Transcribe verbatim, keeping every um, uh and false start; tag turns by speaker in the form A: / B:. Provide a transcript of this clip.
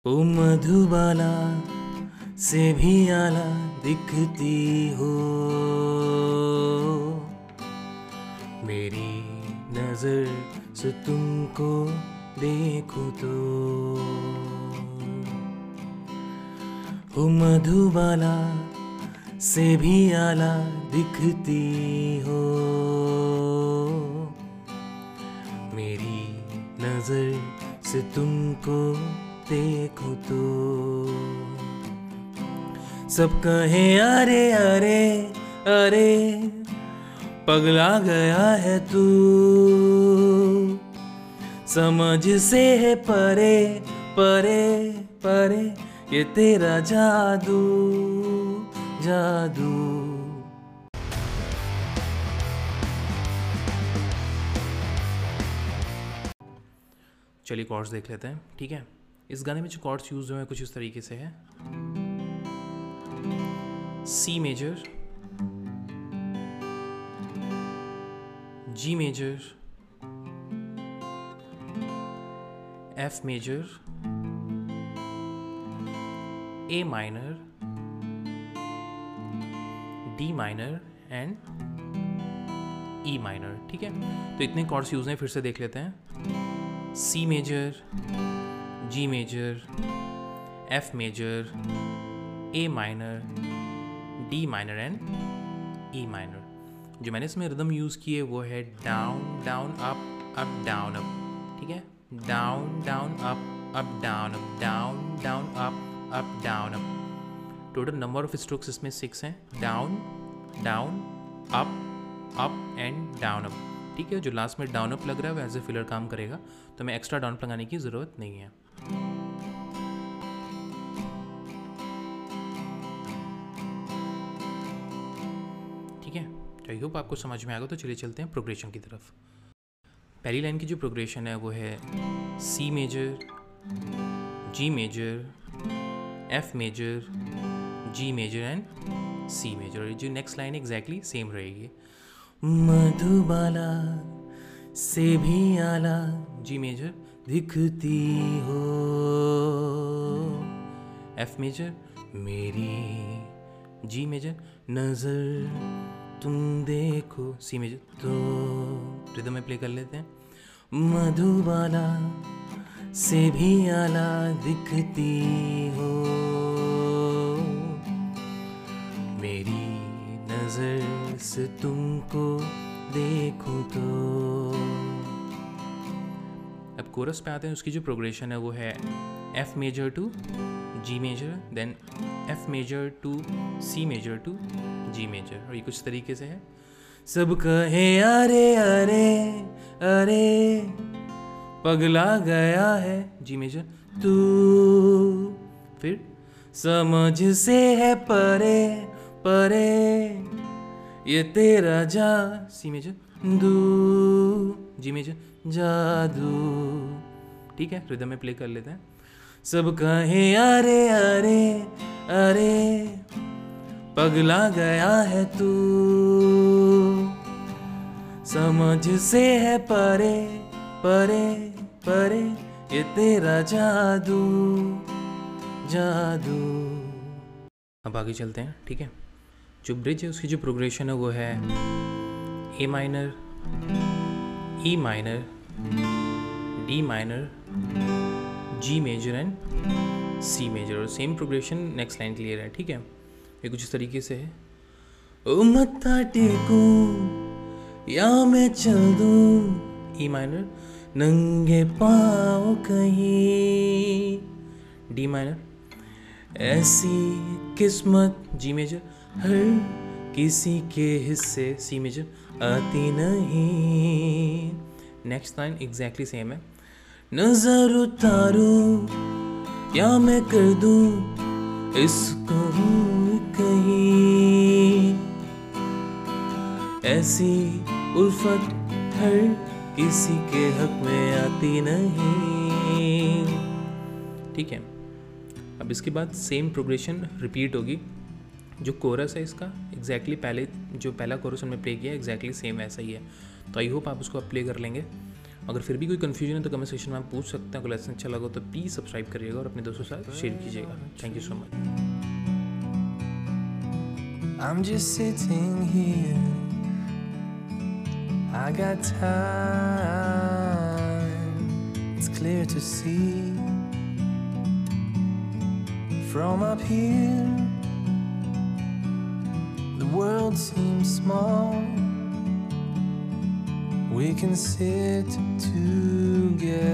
A: ओ मधुबाला से भी आला दिखती हो, मेरी नजर से तुमको देखूं तो। ओ मधुबाला से भी आला दिखती हो, मेरी नजर से तुमको देखूं तो। सब कहे अरे अरे अरे पगला गया है तू, समझ से है परे परे परे ये तेरा जादू जादू। चलिए कॉर्ड्स देख लेते हैं, ठीक है। इस गाने में जो कॉर्ड्स यूज हुए हैं कुछ इस तरीके से है। C major, G major, F major, A minor, D minor and E minor, ठीक है। तो इतने कॉर्ड्स यूज हैं, फिर से देख लेते हैं। C major, G major, F major, A minor, D minor and E minor. जो मैंने इसमें रिदम यूज़ की है वो है down down up up down up, ठीक है। Down down up up down up, down down up up down up. Total number of strokes इसमें सिक्स हैं। Down down up up and down up, ठीक है। जो लास्ट में down up लग रहा है वो एज ए फिलर काम करेगा, तो मैं एक्स्ट्रा डाउन अप लगाने की ज़रूरत नहीं है। ठीक है, तो आई होप आपको समझ में आएगा। तो चलिए चलते हैं प्रोग्रेशन की तरफ। पहली लाइन की जो प्रोग्रेशन है वो है C major, G major, F major, G major and C major. और जो नेक्स्ट लाइन एग्जैक्टली सेम रहेगी। मधुबाला से भी आला जी मेजर दिखती हो, एफ मेजर मेरी, जी मेजर नजर तुम देखो, सी मेजर तो। रिदम में प्ले कर लेते हैं। मधुबाला से भी आला दिखती हो, मेरी नजर से तुमको देखूं तो। अब कोरस पे आते हैं। उसकी जो प्रोग्रेशन है वो है F major to G major, then F major to C major to G major. और ये कुछ तरीके से है। सब कहे अरे अरे अरे पगला गया है, जी मेजर तू, फिर समझ से है परे परे ये तेरा जा, सी मेजर दू, जी मेजर जादू, ठीक है। रिदम में प्ले कर लेते हैं। सब कहे अरे अरे अरे पगला गया है तू, समझ से है परे परे परे ये तेरा जादू जादू। अब आगे चलते हैं, ठीक है। जो ब्रिज है उसकी जो प्रोग्रेशन है वो है A minor, E minor, D minor, G major and C major. और same progression next line clear है, ठीक है। ये कुछ इस तरीके से है। ओ मत्था टेकूं या मैं चल दूं, ई माइनर, नंगे पाँव कहीं, डी माइनर, ऐसी किस्मत, जी मेजर, हर किसी के हिस्से, सी मेजर, आती नहीं। नेक्स्ट लाइन एग्जैक्टली सेम है। नजर उतारूं या मैं कर दूं इसको कहीं, ऐसी उल्फत हर किसी के हक में आती नहीं, ठीक है। अब इसके बाद सेम प्रोग्रेशन रिपीट होगी। जो कोरस है इसका एग्जैक्टली पहले जो पहला कोरस हमने प्ले किया एग्जैक्टली सेम ऐसा ही है। तो आई होप आप उसको प्ले कर लेंगे। अगर फिर भी कोई कन्फ्यूजन है तो कमेंट सेक्शन में आप पूछ सकते हैं। अगर लेसन अच्छा लगा तो प्लीज़ सब्सक्राइब करिएगा और अपने दोस्तों के साथ शेयर कीजिएगा। Thank you so much.
B: I'm just sitting here, I got time, it's clear to see. From up here, the world seems small. We can sit together